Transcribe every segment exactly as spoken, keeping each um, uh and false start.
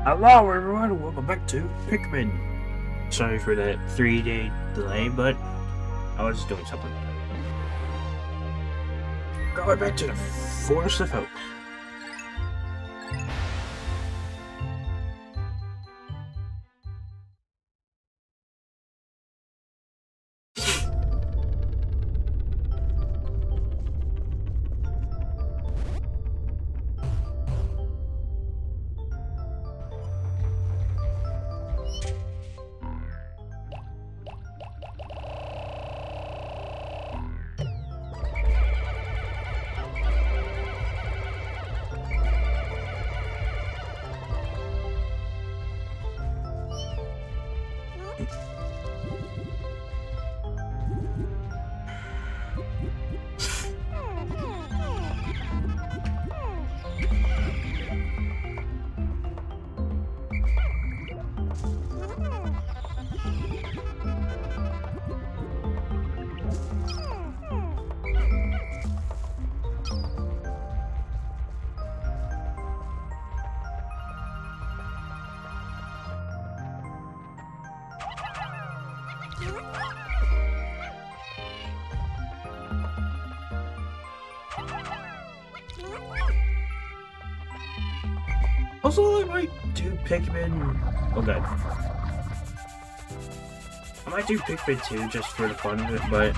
Hello everyone, welcome back to Pikmin. Sorry for the three day delay, but I was doing something. Going back to the Forest of Hope. Also, I might do Pikmin. Oh god. I might do Pikmin two just for the fun of it, but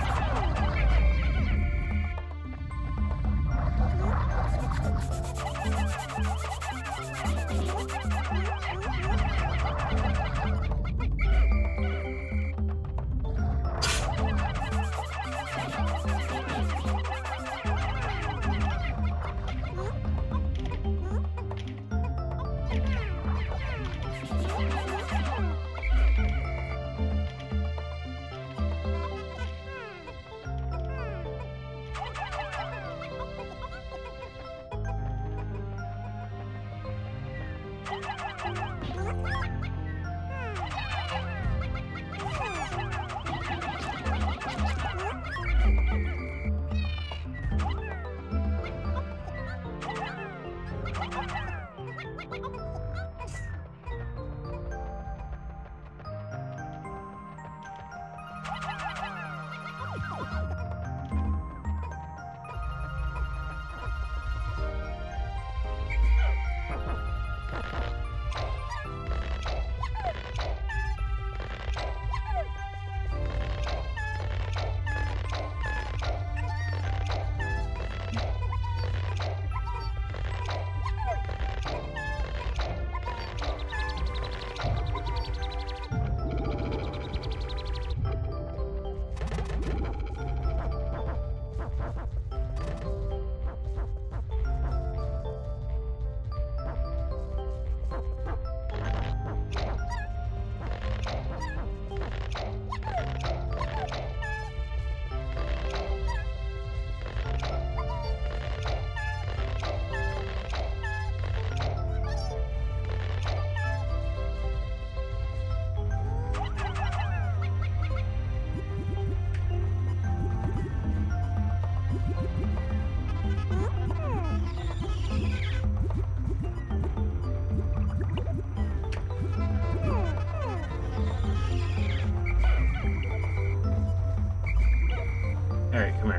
alright, come here.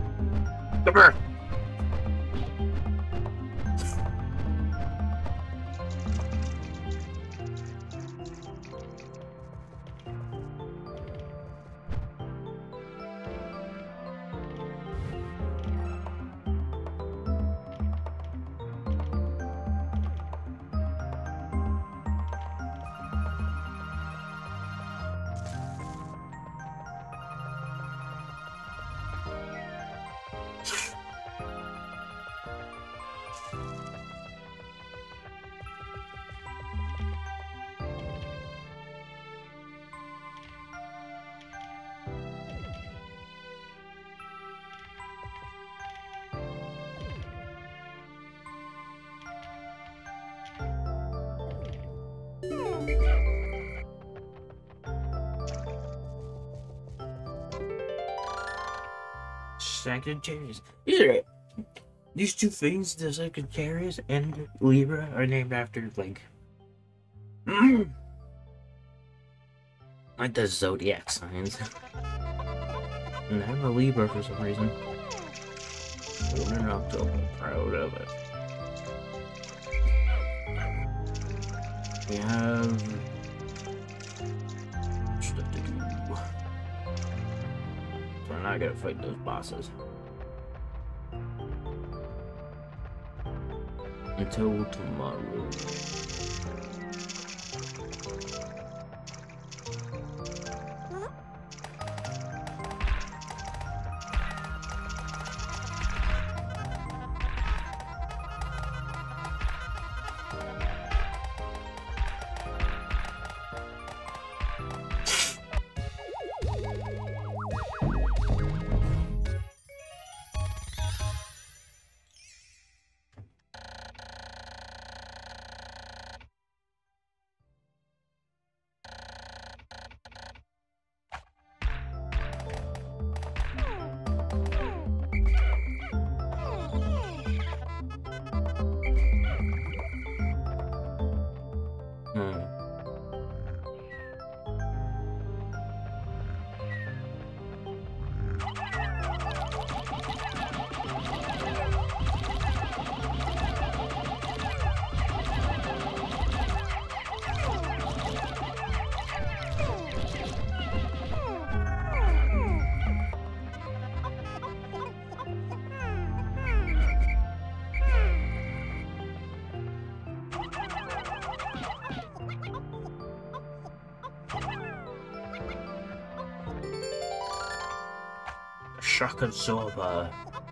Come here. Sagittarius. These are these two things, the Sagittarius and Libra, are named after like like the zodiac signs. And I'm a Libra for some reason. Born in October, proud of it. We have stuff to do. So we're not gonna fight those bosses until tomorrow. Shaka Soba.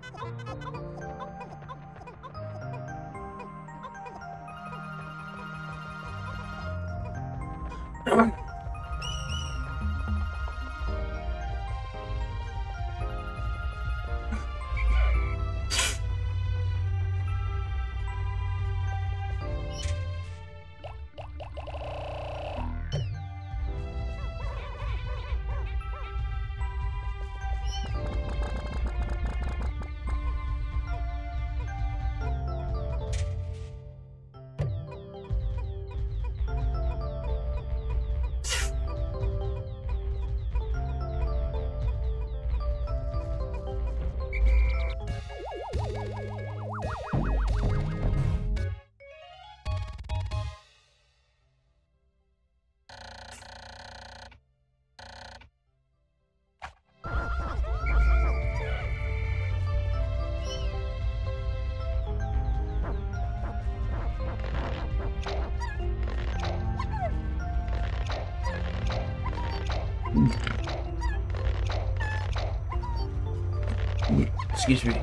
Excuse me.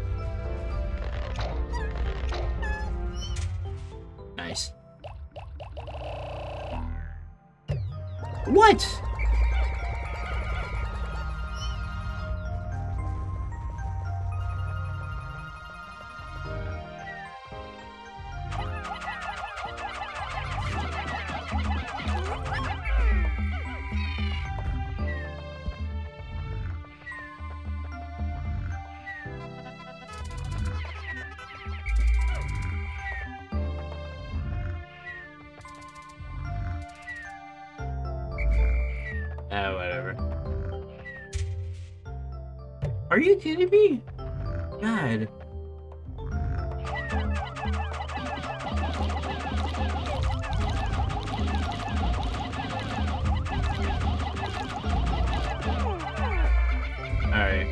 Nice. What? Ah, whatever. Are you kidding me? God. Alright.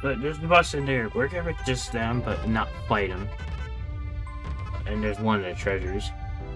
But there's the boss in there. Work ever just them, but not fight him. And there's one of the treasures.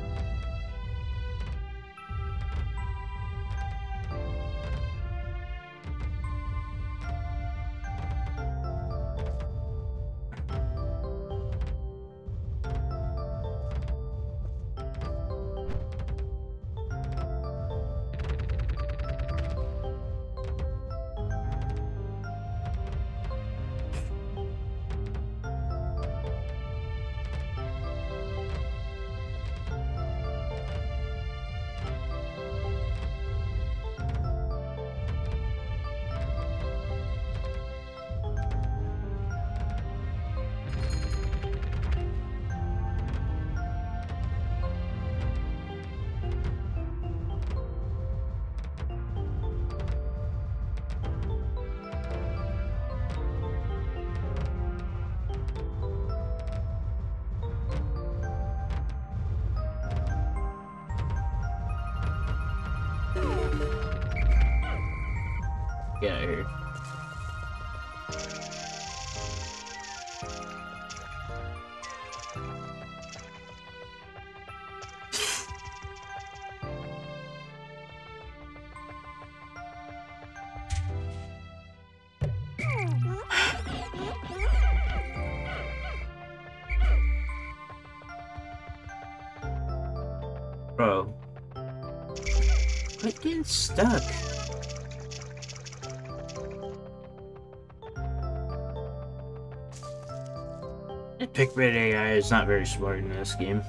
Get out of here. Bro. Quit getting stuck. The Pikmin A I is not very smart in this game.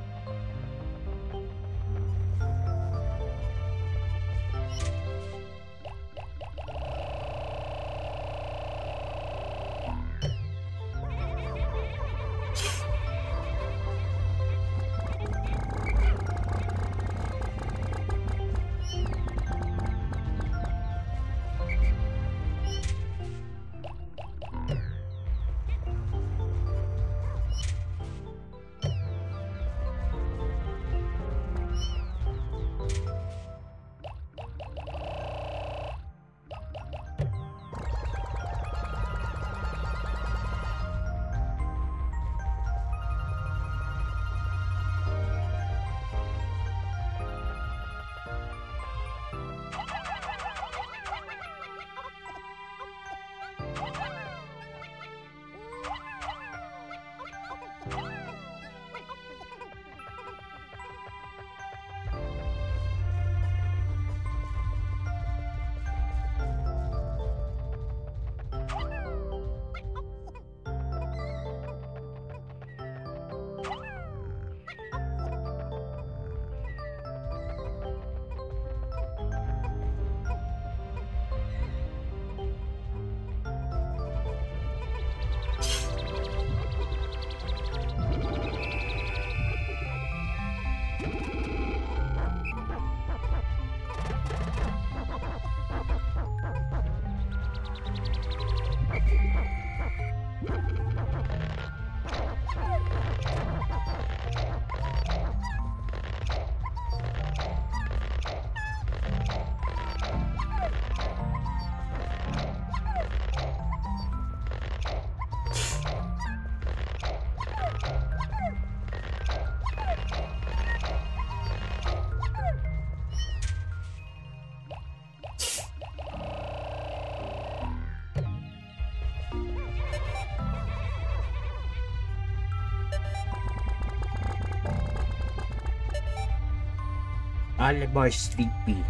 All about sleepy.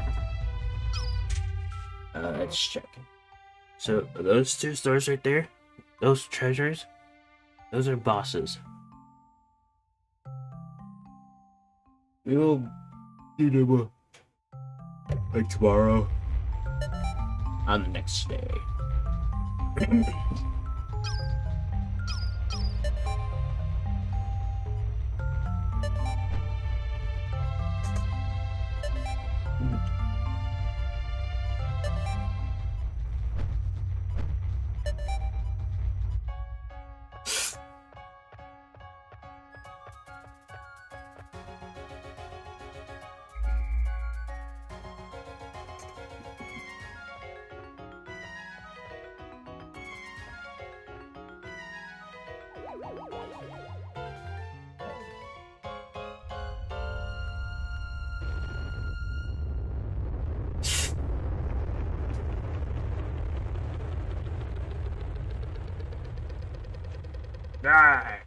Uh, let's check. So those two stores right there, those treasures, those are bosses. We will do them like tomorrow, on the next day. Die!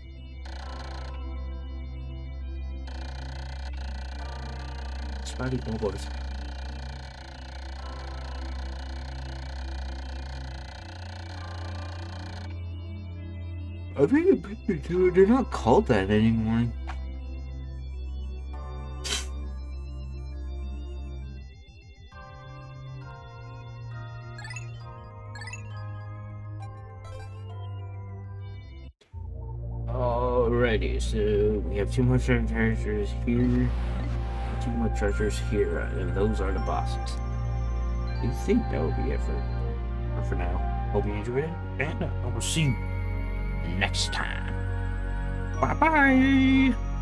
Spidey bubbles. I think the Pikmin too, they're not called that anymore. Alrighty, so we have two more treasures here, two more treasures here, and those are the bosses. I think that will be it for, for now. Hope you enjoyed it, and I will see you next time. Bye bye!